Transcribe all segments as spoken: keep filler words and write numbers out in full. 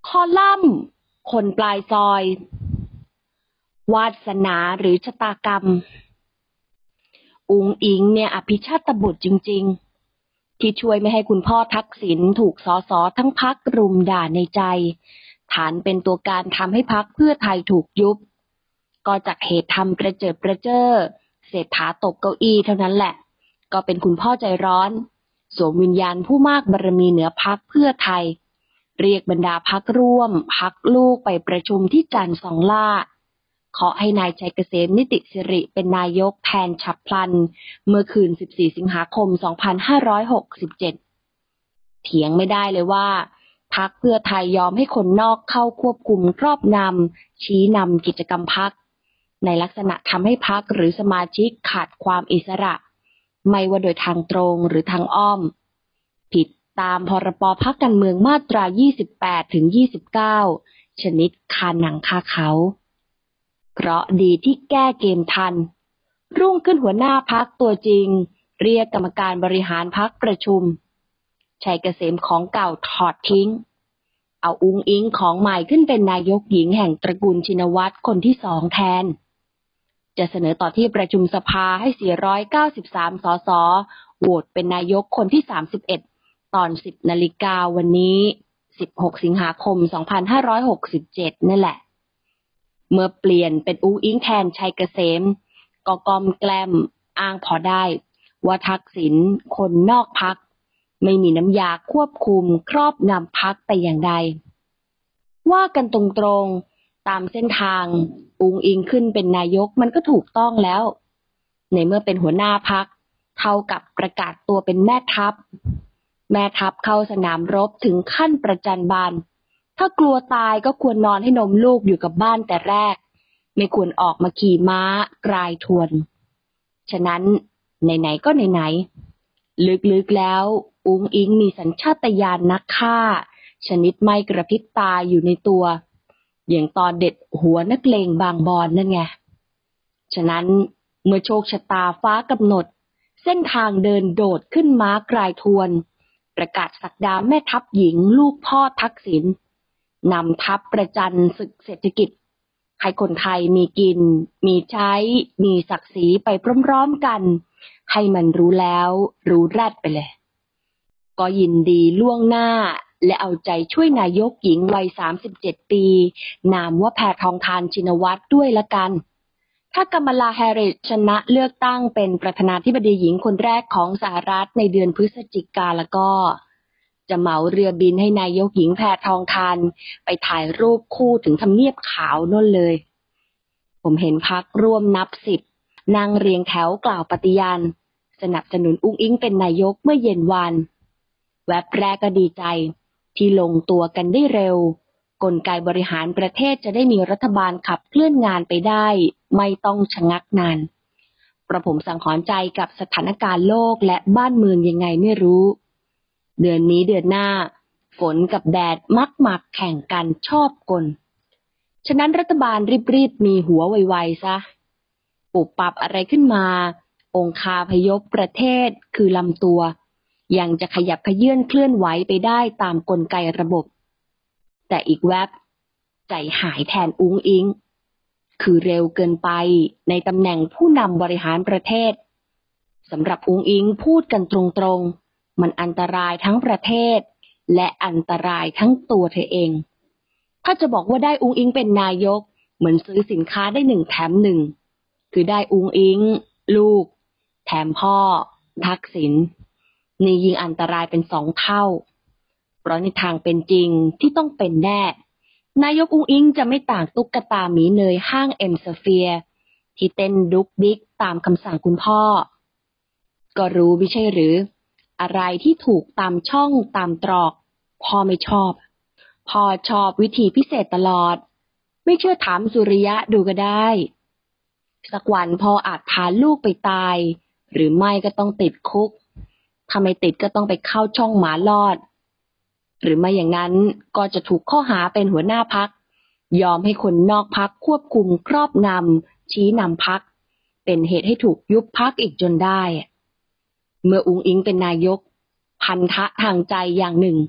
คอลัมน์คนปลายซอย วาสนาหรือชะตากรรม อุ๋งอิ๋งเนี่ยอภิชาตบุตรจริงๆที่ช่วยไม่ให้คุณพ่อทักษิณถูกสสทั้งพรรครุมด่าในใจฐานเป็นตัวการทำให้พรรคเพื่อไทยถูกยุบก็จากเหตุทำประเจิดประเจ้อเศรษฐาตกเก้าอี้เท่านั้นแหละก็เป็นคุณพ่อใจร้อนสวมวิญญาณผู้มากบารมีเหนือพรรคเพื่อไทยเรียกบรรดาพรรคร่วมพรรคลูกไปประชุมที่จันทร์สองล่าขอให้นายชัยเกษมนิติสิริเป็นนายกแทนฉับพลันเมื่อคืนสิบสี่สิงหาคมสองพันห้าร้อยหกสิบเจ็ดเถียงไม่ได้เลยว่าพรรคเพื่อไทยยอมให้คนนอกเข้าควบคุมครอบงำชี้นำกิจกรรมพรรคในลักษณะทำให้พรรคหรือสมาชิกขาดความอิสระไม่ว่าโดยทางตรงหรือทางอ้อมผิดตามพรบพรรคการเมืองมาตรายี่สิบแปดถึงยี่สิบเก้าชนิดคาหนังคาเขาเพราะดีที่แก้เกมทันรุ่งขึ้นหัวหน้าพรรคตัวจริงเรียกกรรมการบริหารพรรคประชุมชัยเกษมของเก่าถอดทิ้งเอาอุ๋งอิ๋งของใหม่ขึ้นเป็นนายกหญิงแห่งตระกูลชินวัตรคนที่สองแทนจะเสนอต่อที่ประชุมสภาให้สี่ร้อยเก้าสิบสามสสโหวตเป็นนายกคนที่สามสิบเอ็ดตอนสิบนาฬิกาวันนี้สิบหกสิงหาคมสองพันห้าร้อยหกสิบเจ็ดนั่นแหละเมื่อเปลี่ยนเป็นอุ๋งอิ๋งแทนชัยเกษมก็กอมแกล้มอ้างพอได้ว่าทักษิณคนนอกพรรคไม่มีน้ำยาควบคุมครอบงำพรรคแต่อย่างใดว่ากันตรงๆตามเส้นทางอุ๋งอิ๋งขึ้นเป็นนายกมันก็ถูกต้องแล้วในเมื่อเป็นหัวหน้าพรรคเท่ากับประกาศตัวเป็นแม่ทัพแม่ทัพเข้าสนามรบถึงขั้นประจันบานถ้ากลัวตายก็ควรนอนให้นมลูกอยู่กับบ้านแต่แรกไม่ควรออกมาขี่ม้ากรายทวนฉะนั้นไหนๆก็ไหนๆลึกๆแล้วอุ๋งอิ๋งมีสัญชาตญาณนักฆ่าชนิดไม่กระพริบตาอยู่ในตัวอย่างตอนเด็ดหัวนักเลงบางบอนนั่นไงฉะนั้นเมื่อโชคชะตาฟ้ากำหนดเส้นทางเดินโดดขึ้นม้ากรายทวนประกาศศักดาแม่ทัพหญิงลูกพ่อทักษิณนำทัพประจันศึกเศรษฐกิจให้คนไทยมีกินมีใช้มีศักดิ์ศรีไปพร้อมๆกันให้มันรู้แล้วรู้แรดไปเลยก็ยินดีล่วงหน้าและเอาใจช่วยนายกหญิงวัยสามสิบเจ็ดปีนามว่าแพทองธารชินวัตรด้วยละกันถ้ากัมลาแฮร์ริสชนะเลือกตั้งเป็นประธานาธิบดีหญิงคนแรกของสหรัฐในเดือนพฤศจิกายนแล้วก็จะเหมาเรือบินให้นายกหญิงแพทองธารไปถ่ายรูปคู่ถึงทำเนียบขาวนั่นเลยผมเห็นพรรคร่วมนับสิบนั่งเรียงแถวกล่าวปฏิญาณสนับสนุนอุ๋งอิ๋งเป็นนายกเมื่อเย็นวานแวบแรกก็ดีใจที่ลงตัวกันได้เร็วกลไกบริหารประเทศจะได้มีรัฐบาลขับเคลื่อนงานไปได้ไม่ต้องชะงักนานประผมสังหรณ์ใจกับสถานการณ์โลกและบ้านเมืองยังไงไม่รู้เดือนนี้เดือนหน้าฝนกับแดดมักมักแข่งกันชอบกลฉะนั้นรัฐบาลรีบๆมีหัวไวๆซะปุบปับอะไรขึ้นมาองคาพยพประเทศคือลำตัวยังจะขยับขยื่นเคลื่อนไหวไปได้ตามกลไกระบบแต่อีกแวบใจหายแทนอุ๋งอิ๋งคือเร็วเกินไปในตำแหน่งผู้นำบริหารประเทศสำหรับอุ๋งอิ๋งพูดกันตรงๆมันอันตรายทั้งประเทศและอันตรายทั้งตัวเธอเองถ้าจะบอกว่าได้อุ๋งอิ๋งเป็นนายกเหมือนซื้อสินค้าได้หนึ่งแถมหนึ่งคือได้อุ๋งอิ๋งลูกแถมพ่อทักษิณนี่ยิ่งอันตรายเป็นสองเท่าเพราะในทางเป็นจริงที่ต้องเป็นแน่นายกอุ๋งอิ๋งจะไม่ต่างตุ๊กตาหมีเนยห้างเอ็มสเฟียร์ที่เต้นดุกดิกตามคำสั่งคุณพ่อก็รู้ไม่ใช่หรืออะไรที่ถูกตามช่องตามตรอกพ่อไม่ชอบพ่อชอบวิธีพิเศษตลอดไม่เชื่อถามสุริยะดูก็ได้สักวันพ่ออาจพาลูกไปตายหรือไม่ก็ต้องติดคุกถ้าไม่ติดก็ต้องไปเข้าช่องหมาลอดหรือไม่อย่างนั้นก็จะถูกข้อหาเป็นหัวหน้าพรรคยอมให้คนนอกพรรคควบคุมครอบงำชี้นำพรรคเป็นเหตุให้ถูกยุบพรรคอีกจนได้เมื่ออุ๋งอิ๋งเป็นนายกพันธะทางใจอย่างหนึ่ง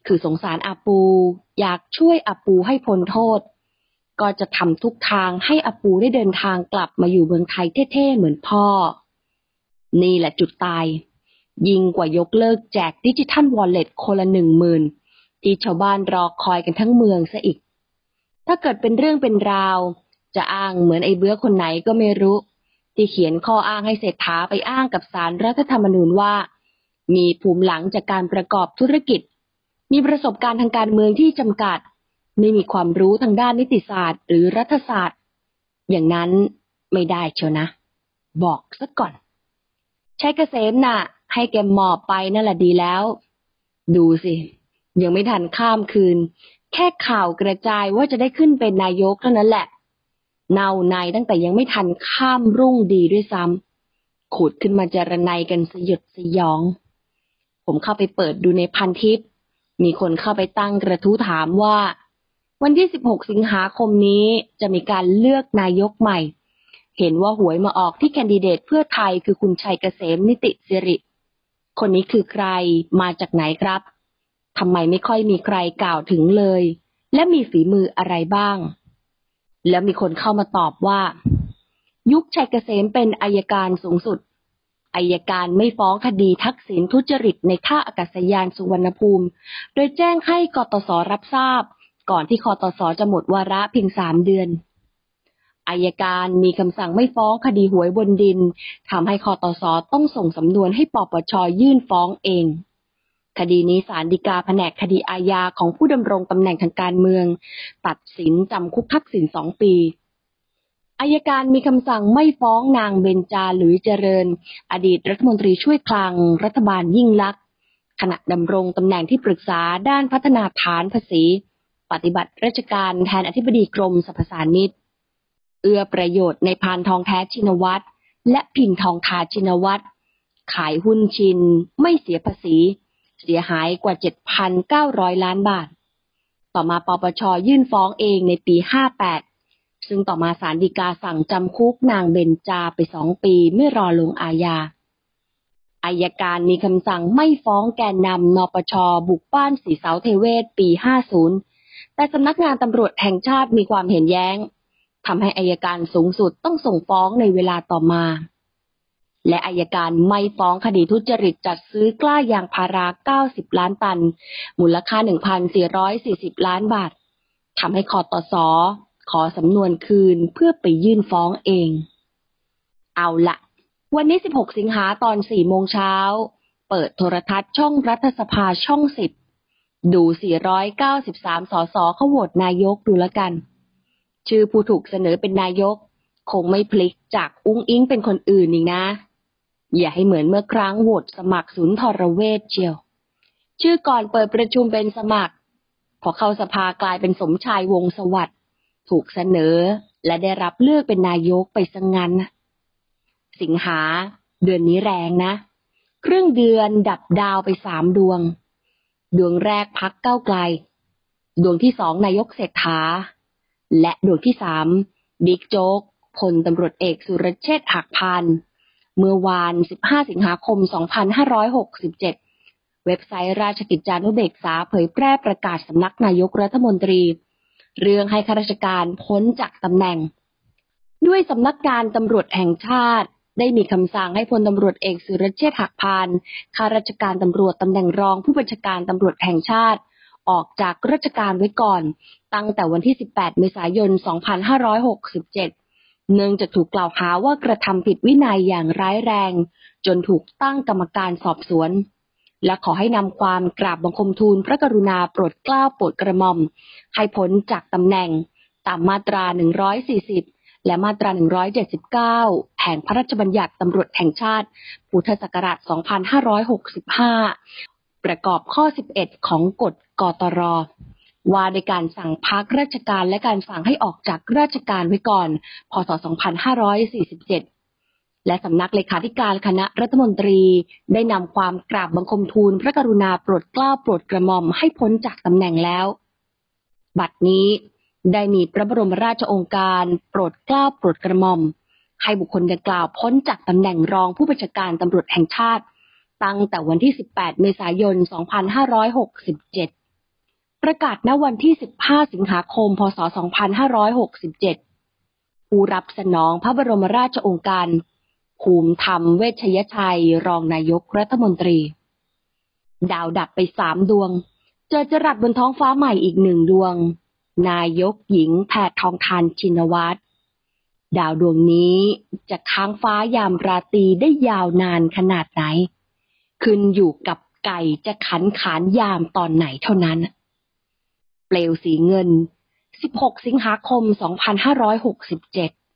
คือสงสารอาปูอยากช่วยอาปูให้พ้นโทษก็จะทำทุกทางให้อาปูได้เดินทางกลับมาอยู่เมืองไทยเท่ๆเหมือนพ่อนี่แหละจุดตายยิ่งกว่ายกเลิกแจกดิจิทัลวอลเล็ตคนละหนึ่งหมื่นที่ชาวบ้านรอคอยกันทั้งเมืองซะอีกถ้าเกิดเป็นเรื่องเป็นราวจะอ้างเหมือนไอ้เบื้อคนไหนก็ไม่รู้ที่เขียนข้ออ้างให้เศรษฐาไปอ้างกับศาลรัฐธรรมนูญว่ามีภูมิหลังจากการประกอบธุรกิจมีประสบการณ์ทางการเมืองที่จำกัดไม่มีความรู้ทางด้านนิติศาสตร์หรือรัฐศาสตร์อย่างนั้นไม่ได้เชียวนะบอกซะก่อนชัยเกษมน่ะให้แกหมอบไปนั่นแหละดีแล้วดูสิยังไม่ทันข้ามคืนแค่ข่าวกระจายว่าจะได้ขึ้นเป็นนายกเท่านั้นแหละเน่าในตั้งแต่ยังไม่ทันข้ามรุ่งดีด้วยซ้ำขุดขึ้นมาจารนัยกันสยดสยองผมเข้าไปเปิดดูในพันทิปมีคนเข้าไปตั้งกระทู้ถามว่าวันที่สิบหกสิงหาคมนี้จะมีการเลือกนายกใหม่เห็นว่าหวยมาออกที่แคนดิเดตเพื่อไทยคือคุณชัยเกษมนิติสิริคนนี้คือใครมาจากไหนครับทำไมไม่ค่อยมีใครกล่าวถึงเลยและมีฝีมืออะไรบ้างแล้วมีคนเข้ามาตอบว่ายุคชัยเกษมเป็นอัยการสูงสุดอัยการไม่ฟ้องคดีทักษิณทุจริตในท่าอากาศยานสุวรรณภูมิโดยแจ้งให้กตสรับทราบก่อนที่คตสจะหมดวาระเพียงสามเดือนอัยการมีคำสั่งไม่ฟ้องคดีหวยบนดินทำให้คตสต้องส่งสำนวนให้ปปชยื่นฟ้องเองคดีนี้ศาลฎีกาแผนกคดีอาญาของผู้ดำรงตำแหน่งทางการเมืองตัดสินจำคุกทักษิณสองปีอัยการมีคำสั่งไม่ฟ้องนางเบญจาหลุยเจริญอดีตรัฐมนตรีช่วยคลังรัฐบาลยิ่งลักษณ์ขณะดำรงตำแหน่งที่ปรึกษาด้านพัฒนาฐานภาษีปฏิบัติราชการแทนอธิบดีกรมสรรพสามิตเอื้อประโยชน์ในพานทองแท้ชินวัตรและพินทองทาชินวัตรขายหุ้นชินไม่เสียภาษีเสียหายกว่า เจ็ดพันเก้าร้อย ล้านบาทต่อมาปปชยื่นฟ้องเองในปีห้าแปดซึ่งต่อมาศาลฎีกาสั่งจำคุกนางเบญจาไปสองปีไม่รอลงอาญาอัยการมีคำสั่งไม่ฟ้องแกนนำนปชบุกบ้านศรีเสาเทเวศปีห้าสิบแต่สำนักงานตำรวจแห่งชาติมีความเห็นแย้งทำให้อัยการสูงสุดต้องส่งฟ้องในเวลาต่อมาและอัยการไม่ฟ้องคดีทุจริตจัดซื้อกล้ายางพาราเก้าสิบล้านตันมูลค่า หนึ่งพันสี่ร้อยสี่สิบ ล้านบาททำให้คตสขอสำนวนคืนเพื่อไปยื่นฟ้องเองเอาละวันนี้สิบหกสิงหาตอนสี่โมงเช้าเปิดโทรทัศน์ช่องรัฐสภาช่องสิบดูสี่ร้อยเก้าสิบสามสสเขาโหวตนายกดูละกันชื่อผู้ถูกเสนอเป็นนายกคงไม่พลิกจากอุ้งอิงเป็นคนอื่นอีกนะอย่าให้เหมือนเมื่อครั้งโหวตสมัครศูนย์ทรเวชเชียวชื่อก่อนเปิดประชุมเป็นสมัครพอเข้าสภากลายเป็นสมชายวงศ์สวัสดิ์ถูกเสนอและได้รับเลือกเป็นนายกไปซะงั้นสิงหาเดือนนี้แรงนะครึ่งเดือนดับดาวไปสามดวงดวงแรกพรรคก้าวไกลดวงที่สองนายกเศรษฐาและดวงที่สามบิ๊กโจ๊กพลตำรวจเอกสุรเชษฐ์หักพานเมื่อวานสิบห้าสิงหาคมสองพันห้าร้อยหกสิบเจ็ดเว็บไซต์ราชกิจจานุเบกษาเผยแพร่ประกาศสำนักนายกรัฐมนตรีเรื่องให้ข้าราชการพ้นจากตำแหน่งด้วยสำนักงานตำรวจแห่งชาติได้มีคำสั่งให้พลตำรวจเอกสุรเชษฐ์หักพานข้าราชการตำรวจตำแหน่งรองผู้บัญชาการตำรวจแห่งชาติออกจากราชการไว้ก่อนตั้งแต่วันที่สิบแปดเมษายนสองพันห้าร้อยหกสิบเจ็ดเนื่องจากถูกกล่าวหาว่ากระทำผิดวินัยอย่างร้ายแรงจนถูกตั้งกรรมการสอบสวนและขอให้นำความกราบบังคมทูลพระกรุณาโปรดเกล้าโปรดกระหม่อมให้พ้นจากตำแหน่งตามมาตราหนึ่งร้อยสี่สิบและมาตราหนึ่งร้อยเจ็ดสิบเก้าแห่งพระราชบัญญัติตำรวจแห่งชาติพุทธศักราชสองพันห้าร้อยหกสิบห้าประกอบข้อสิบเอ็ดของกฎกตรว่าในการสั่งพักราชการและการสั่งให้ออกจากราชการไว้ก่อนพ.ศ. สองพันห้าร้อยสี่สิบเจ็ดและสำนักเลขาธิการคณะรัฐมนตรีได้นำความกราบบังคมทูลพระกรุณาโปรดเกล้าโปรดกระหม่อมให้พ้นจากตำแหน่งแล้วบัดนี้ได้มีพระบรมราชโองการโปรดเกล้าโปรดกระหม่อมให้บุคคลดังกล่าวพ้นจากตำแหน่งรองผู้บัญชาการตำรวจแห่งชาติตั้งแต่วันที่สิบแปดเมษายนสองพันห้าร้อยหกสิบเจ็ดประกาศณวันที่ สิบห้า สิงหาคม พ.ศ. สองพันห้าร้อยหกสิบเจ็ด ผู้รับสนองพระบรมราชโองการ ภูมิธรรมเวชยชัย รองนายกรัฐมนตรี ดาวดับไปสามดวง เจอจรัสบนท้องฟ้าใหม่อีกหนึ่งดวง นายกหญิงแพทองธารชินวัตร ดาวดวงนี้จะค้างฟ้ายามราตรีได้ยาวนานขนาดไหน ขึ้นอยู่กับไก่จะขันขานยามตอนไหนเท่านั้น เปลวสีเงิน สิบหก สิงหาคม สองพันห้าร้อยหกสิบเจ็ด